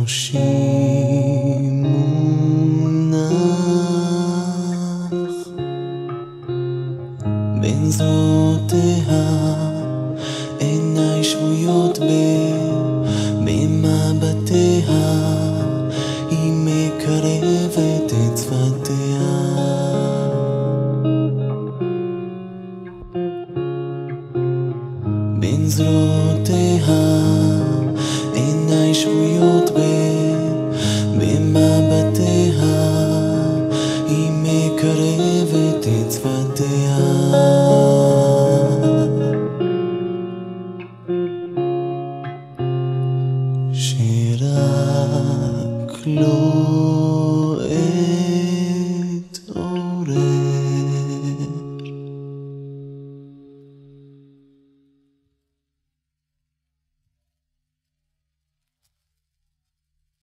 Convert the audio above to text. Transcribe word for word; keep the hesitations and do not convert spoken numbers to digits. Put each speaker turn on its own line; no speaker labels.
מונח בין זרועותיה, עיניי שבויות במבטיה, היא מקרבת את שפתיה. בין זרועותיה, עיניי שבויות במבטיה,